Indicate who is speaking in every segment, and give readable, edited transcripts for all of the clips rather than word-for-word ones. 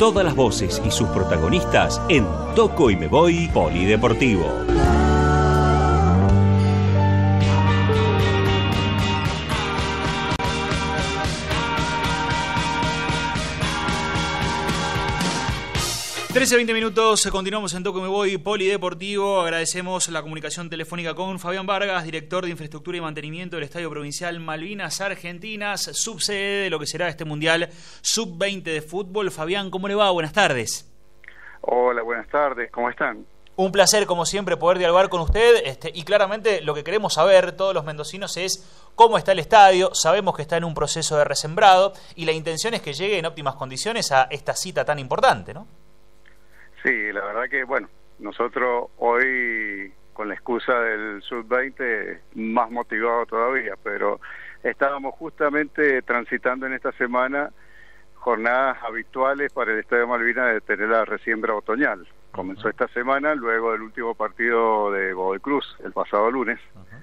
Speaker 1: todas las voces y sus protagonistas en Toco y Me Voy Polideportivo.
Speaker 2: (13:20) Continuamos en Toco y Me Voy Polideportivo. Agradecemos la comunicación telefónica con Fabián Vargas, director de Infraestructura y Mantenimiento del Estadio Provincial Malvinas Argentinas, subsede de lo que será este Mundial Sub-20 de fútbol. Fabián, ¿cómo le va? Buenas tardes.
Speaker 3: Hola, buenas tardes, ¿cómo están?
Speaker 2: Un placer, como siempre, poder dialogar con usted. Y claramente lo que queremos saber todos los mendocinos es cómo está el estadio. Sabemos que está en un proceso de resembrado y la intención es que llegue en óptimas condiciones a esta cita tan importante, ¿no?
Speaker 3: Sí, la verdad que, bueno, nosotros hoy, con la excusa del Sub-20, más motivados todavía, pero estábamos justamente transitando en esta semana jornadas habituales para el Estadio Malvinas de tener la resiembra otoñal. Comenzó esta semana, luego del último partido de Godoy Cruz, el pasado lunes,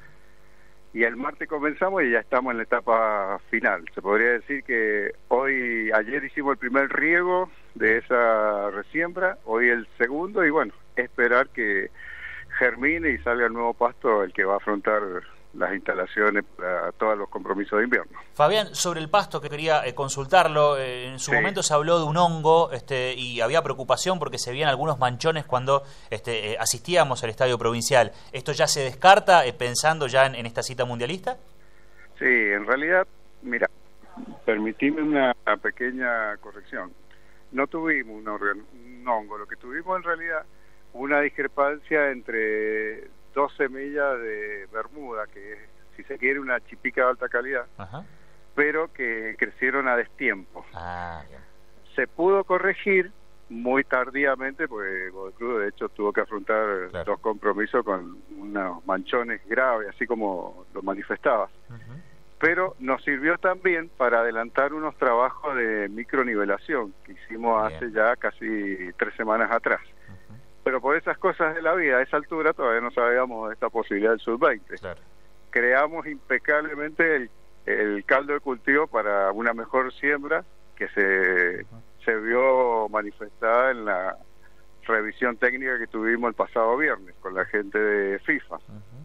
Speaker 3: y el martes comenzamos y ya estamos en la etapa final. Se podría decir que ayer hicimos el primer riego de esa resiembra, hoy el segundo, y bueno, esperar que germine y salga el nuevo pasto, el que va a afrontar las instalaciones para todos los compromisos de invierno.
Speaker 2: Fabián, sobre el pasto que quería consultarlo, en su momento se habló de un hongo y había preocupación porque se veían algunos manchones cuando asistíamos al Estadio Provincial. ¿Esto ya se descarta pensando ya en esta cita mundialista?
Speaker 3: Sí, en realidad, mira, permitime una pequeña corrección. No tuvimos un hongo, lo que tuvimos en realidad una discrepancia entre dos semillas de Bermuda, que es, si se quiere, una chipica de alta calidad, pero que crecieron a destiempo. Se pudo corregir muy tardíamente, porque Godoy Cruz de hecho tuvo que afrontar dos compromisos con unos manchones graves, así como lo manifestabas. Pero nos sirvió también para adelantar unos trabajos de micronivelación que hicimos hace ya casi 3 semanas atrás. Pero por esas cosas de la vida, a esa altura todavía no sabíamos de esta posibilidad del Sub-20. Creamos impecablemente el caldo de cultivo para una mejor siembra que se vio manifestada en la revisión técnica que tuvimos el pasado viernes con la gente de FIFA.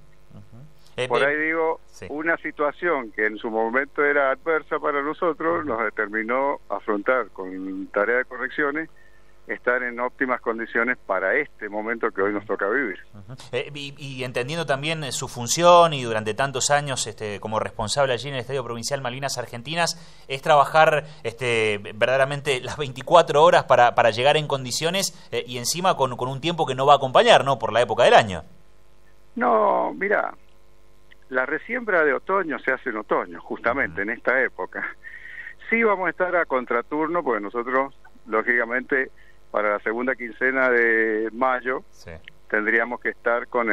Speaker 3: Por ahí digo, una situación que en su momento era adversa para nosotros, nos determinó afrontar con tarea de correcciones, estar en óptimas condiciones para este momento que hoy nos toca vivir.
Speaker 2: Y entendiendo también su función y durante tantos años como responsable allí en el Estadio Provincial Malvinas Argentinas, es trabajar verdaderamente las 24 horas para llegar en condiciones y encima con un tiempo que no va a acompañar, ¿no?, por la época del año.
Speaker 3: No, mira, la resiembra de otoño se hace en otoño, justamente en esta época. Sí vamos a estar a contraturno, porque nosotros, lógicamente, para la segunda quincena de mayo tendríamos que estar con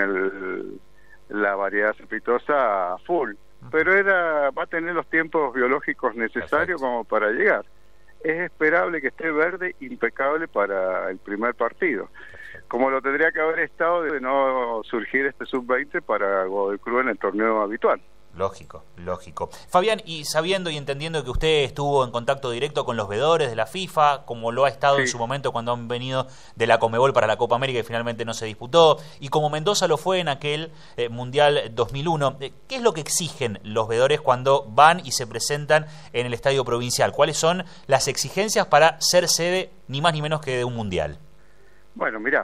Speaker 3: la variedad cespitosa full, pero va a tener los tiempos biológicos necesarios como para llegar. Es esperable que esté verde, impecable para el primer partido, como lo tendría que haber estado de no surgir este Sub-20 para Godoy Cruz en el torneo habitual.
Speaker 2: Lógico. Fabián, y sabiendo y entendiendo que usted estuvo en contacto directo con los veedores de la FIFA, como lo ha estado en su momento cuando han venido de la Conmebol para la Copa América y finalmente no se disputó, y como Mendoza lo fue en aquel Mundial 2001, ¿qué es lo que exigen los veedores cuando van y se presentan en el Estadio Provincial? ¿Cuáles son las exigencias para ser sede ni más ni menos que de un Mundial?
Speaker 3: Bueno, mirá,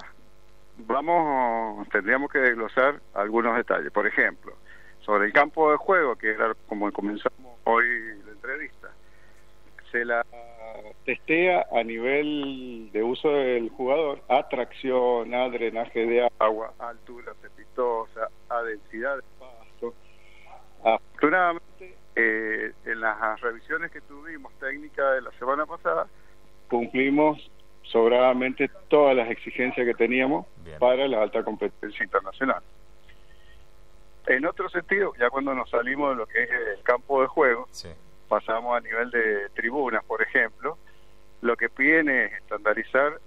Speaker 3: tendríamos que desglosar algunos detalles. Por ejemplo, sobre el campo de juego, que era como comenzamos hoy la entrevista, se la testea a nivel de uso del jugador, a tracción, a drenaje de agua, a altura cespitosa, a densidad de pasto. Afortunadamente, en las revisiones que tuvimos técnicas de la semana pasada, cumplimos sobradamente todas las exigencias que teníamos para la alta competencia internacional. En otro sentido, ya cuando nos salimos de lo que es el campo de juego, pasamos a nivel de tribunas, por ejemplo, lo que piden es estandarizar,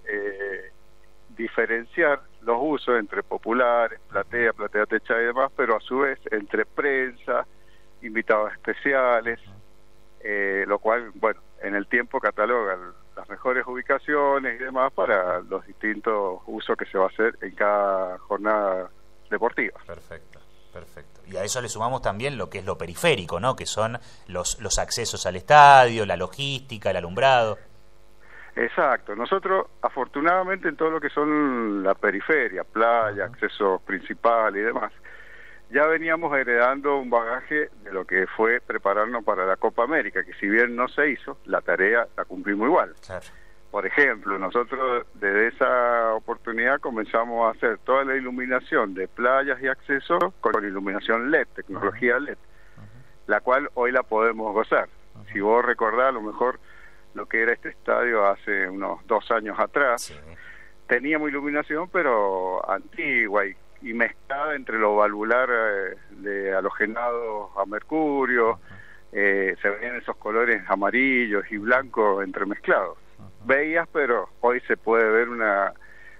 Speaker 3: diferenciar los usos entre populares, platea techada y demás, pero a su vez entre prensa, invitados especiales, lo cual, bueno, en el tiempo cataloga las mejores ubicaciones y demás para los distintos usos que se va a hacer en cada jornada deportiva.
Speaker 2: Perfecto, perfecto. Y a eso le sumamos también lo que es lo periférico, ¿no? Que son los accesos al estadio, la logística, el alumbrado.
Speaker 3: Exacto. Nosotros, afortunadamente, en todo lo que son la periferia, playa, accesos principales y demás, ya veníamos heredando un bagaje de lo que fue prepararnos para la Copa América, que si bien no se hizo, la tarea la cumplimos igual.
Speaker 2: Claro.
Speaker 3: Por ejemplo, nosotros desde esa oportunidad comenzamos a hacer toda la iluminación de playas y accesos con iluminación LED, tecnología LED, la cual hoy la podemos gozar. Si vos recordás, a lo mejor lo que era este estadio hace unos 2 años atrás,
Speaker 2: Sí.
Speaker 3: teníamos iluminación pero antigua y mezclada entre lo valvular de halogenados a mercurio, se veían esos colores amarillos y blancos entremezclados. Veías, pero hoy se puede ver una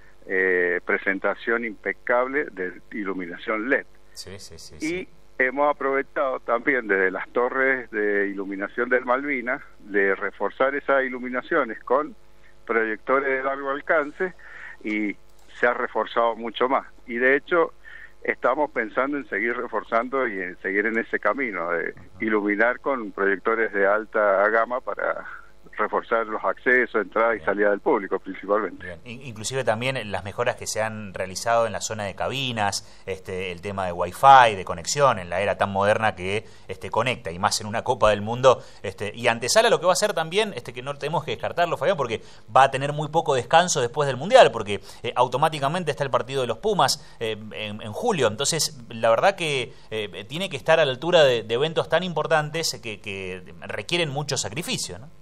Speaker 3: presentación impecable de iluminación LED.
Speaker 2: Sí, sí, sí,
Speaker 3: Y
Speaker 2: sí.
Speaker 3: hemos aprovechado también desde las torres de iluminación del Malvinas de reforzar esas iluminaciones con proyectores de largo alcance y se ha reforzado mucho más. Y de hecho estamos pensando en seguir reforzando y en seguir en ese camino de iluminar con proyectores de alta gama para reforzar los accesos, entrada y salida del público principalmente.
Speaker 2: Bien. Inclusive también las mejoras que se han realizado en la zona de cabinas, el tema de Wi-Fi, de conexión, en la era tan moderna que conecta, y más en una Copa del Mundo, y antesala lo que va a ser también, que no tenemos que descartarlo, Fabián, porque va a tener muy poco descanso después del Mundial, porque automáticamente está el partido de los Pumas en julio. Entonces, la verdad que tiene que estar a la altura de eventos tan importantes que requieren mucho sacrificio, ¿no?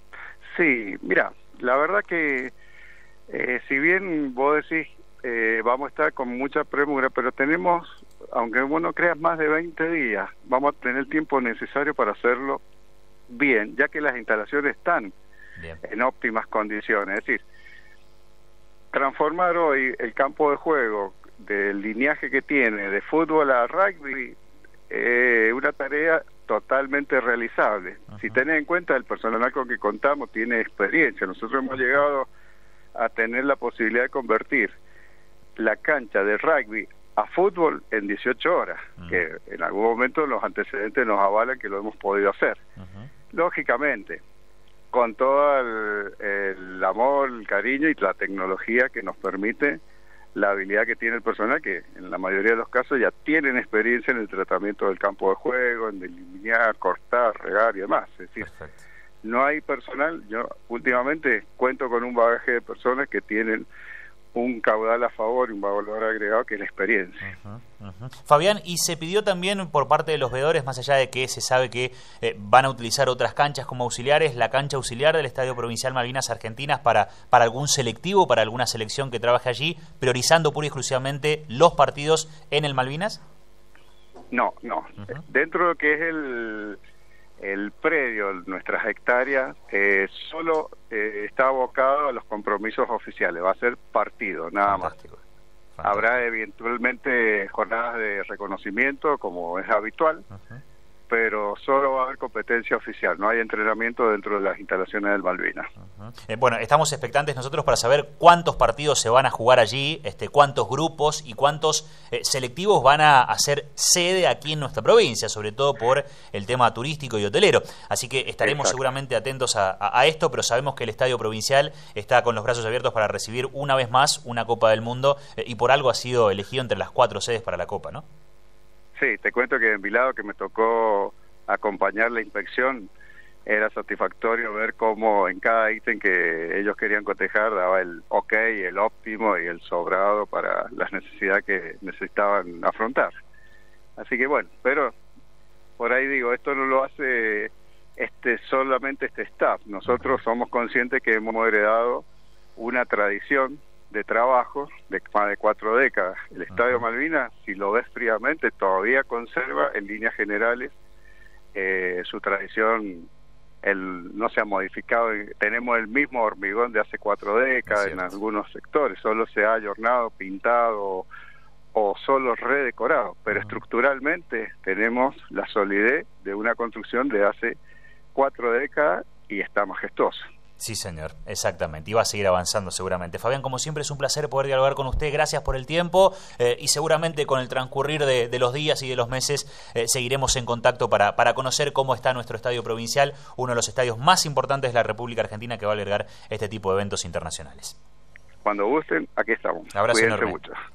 Speaker 3: Sí, mira, la verdad que si bien vos decís vamos a estar con mucha premura, pero tenemos, aunque vos no creas, más de 20 días, vamos a tener el tiempo necesario para hacerlo bien, ya que las instalaciones están
Speaker 2: Bien.
Speaker 3: en óptimas condiciones. Es decir, transformar hoy el campo de juego del lineaje que tiene de fútbol a rugby, una tarea totalmente realizable. Si tenés en cuenta el personal con que contamos tiene experiencia. Nosotros hemos llegado a tener la posibilidad de convertir la cancha de rugby a fútbol en 18 horas, que en algún momento los antecedentes nos avalan que lo hemos podido hacer. Lógicamente, con todo el amor, el cariño y la tecnología que nos permite, la habilidad que tiene el personal, que en la mayoría de los casos ya tienen experiencia en el tratamiento del campo de juego, en eliminar, cortar, regar y demás. Es decir,
Speaker 2: Perfecto.
Speaker 3: no hay personal. Yo últimamente cuento con un bagaje de personas que tienen un caudal a favor y un valor agregado, que es la experiencia.
Speaker 2: Fabián, y se pidió también por parte de los veedores, más allá de que se sabe que van a utilizar otras canchas como auxiliares, la cancha auxiliar del Estadio Provincial Malvinas Argentinas para algún selectivo, para alguna selección que trabaje allí, priorizando pura y exclusivamente los partidos en el Malvinas.
Speaker 3: No. Dentro de lo que es el predio, nuestras hectáreas, solo está abocado a los compromisos oficiales, va a ser partido, nada
Speaker 2: Fantástico.
Speaker 3: más. Habrá eventualmente jornadas de reconocimiento, como es habitual, pero solo va a haber competencia oficial, no hay entrenamiento dentro de las instalaciones del Malvinas.
Speaker 2: Bueno, estamos expectantes nosotros para saber cuántos partidos se van a jugar allí, cuántos grupos y cuántos selectivos van a hacer sede aquí en nuestra provincia, sobre todo por el tema turístico y hotelero. Así que estaremos seguramente atentos a esto, pero sabemos que el Estadio Provincial está con los brazos abiertos para recibir una vez más una Copa del Mundo y por algo ha sido elegido entre las 4 sedes para la Copa, ¿no?
Speaker 3: Sí, te cuento que en mi lado, que me tocó acompañar la inspección, era satisfactorio ver cómo en cada ítem que ellos querían cotejar daba el ok, el óptimo y el sobrado para las necesidades que necesitaban afrontar. Así que bueno, pero por ahí digo, esto no lo hace solamente este staff. Nosotros somos conscientes que hemos heredado una tradición de trabajo de más de 4 décadas. El Estadio Malvinas, si lo ves fríamente, todavía conserva en líneas generales su tradición. No se ha modificado. Tenemos el mismo hormigón de hace 4 décadas en algunos sectores, solo se ha ayornado, pintado o solo redecorado, pero estructuralmente tenemos la solidez de una construcción de hace 4 décadas y está majestuosa.
Speaker 2: Sí, señor, exactamente, y va a seguir avanzando seguramente. Fabián, como siempre, es un placer poder dialogar con usted, gracias por el tiempo, y seguramente con el transcurrir de los días y de los meses seguiremos en contacto para conocer cómo está nuestro estadio provincial, uno de los estadios más importantes de la República Argentina que va a albergar este tipo de eventos internacionales.
Speaker 3: Cuando gusten, aquí estamos.
Speaker 2: Abrazo
Speaker 3: Cuídense
Speaker 2: enorme.
Speaker 3: mucho.